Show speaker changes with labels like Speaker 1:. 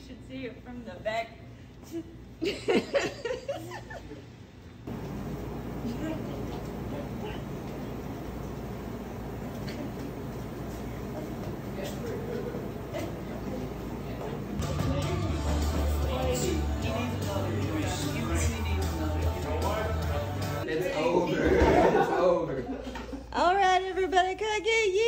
Speaker 1: should see it from the back.
Speaker 2: It's over. It's over.
Speaker 1: All right, everybody, can I get you?